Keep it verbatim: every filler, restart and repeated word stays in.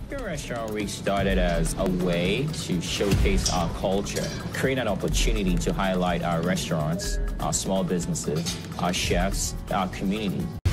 Your restaurant week started as a way to showcase our culture, create an opportunity to highlight our restaurants, our small businesses, our chefs, our community.